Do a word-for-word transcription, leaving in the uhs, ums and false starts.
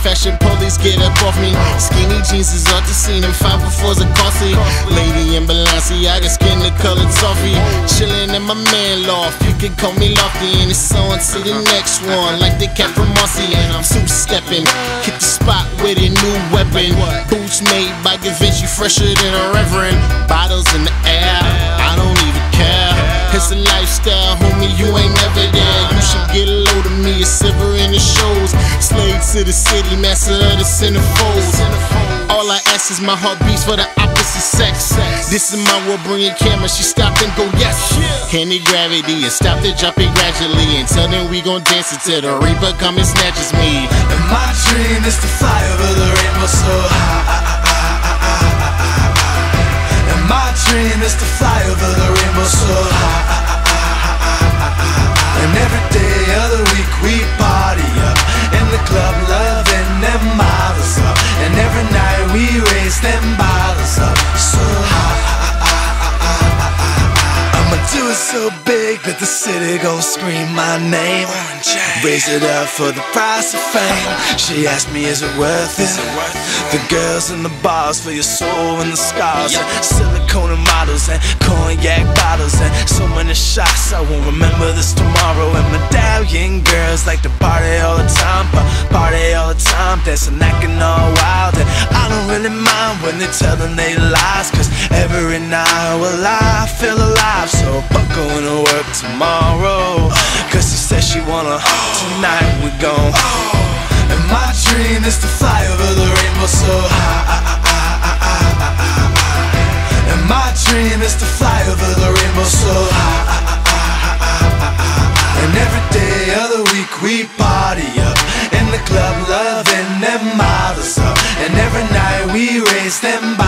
fashion police get up off me. Skinny jeans is off the scene, and five befores are costly. Lady in Balenciaga, skin the color toffee. Chillin' in my man loft, you can call me Lofty. And it's on to the next one, like the cat from Mossy. And I'm two-stepping, hit the spot with a new weapon. Boots made by Givenchy, fresher than a reverend. Bottles in the air, I don't even care. It's a lifestyle, homie, you ain't never there. You should get a load of me, a silver in the shows. Slave to the city, master of the centerfolds. All I ask is my heart beats for the opposite sex. This is my world, bring your camera, she stopped and go yes. Handy gravity and stop to drop it gradually. And tell them we gon' dance until the reaper come and snatches me. And my dream is to fly over the rainbow so high. And my dream is to fly over the rainbow so high. And every day of the week we party up in the club, loving them models up. And every night we raise them bottles up so high. I'ma do it so big that the city gon' scream my name. Raise it up for the price of fame. She asked me, is it worth it? The girls in the bars for your soul and the scars, and silicone and models and cognac bottles and so many shots. I won't remember this tomorrow. And medallion girls like to party all the time, party all the time, dancing, acting all wild. And I don't really mind when they tellin' they lies, cause every night, well, I feel alive. So buckle into work tomorrow, cause she said she wanna. Tonight we gon' and my dream is to fly over the rainbow so high. And my dream is to fly over the rainbow so high. And every day of the week we party up in the club, loving them models up. And every night we raise them